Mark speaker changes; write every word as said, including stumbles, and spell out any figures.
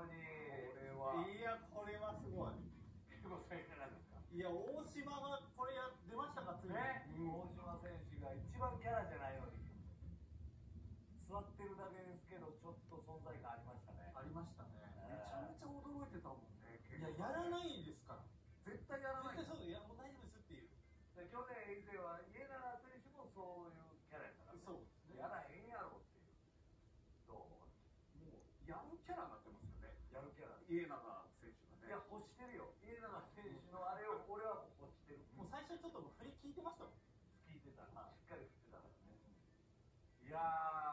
Speaker 1: に。
Speaker 2: これは。
Speaker 3: いや、これはすごい。
Speaker 1: でもそれからですか。
Speaker 3: いや、大島がこれや出ましたか、ついに。
Speaker 1: ね、大島選手が一番キャラじゃないのに。座ってるだけですけど、ちょっと存在感ありましたね。
Speaker 3: ありましたね。
Speaker 2: めちゃめちゃ驚いてたもんね。
Speaker 3: いや、やらないですから。
Speaker 2: 絶対やらない。
Speaker 3: 絶対そう、いや、もう大丈夫ですっていう。
Speaker 1: 去年以前は家永選手もそういうキャラやったから、
Speaker 3: そうですね。
Speaker 1: やらへんやろっていう。どう？
Speaker 2: もうやるキャラになってますよね。
Speaker 1: やるキャラ。
Speaker 2: 家永選手がね。
Speaker 1: いや、欲してるよ。家永選手のあれを俺は欲してる。
Speaker 3: もう最初ちょっと振り聞いてましたもん。
Speaker 1: 聞いてた。しっかり振ってたからね。いや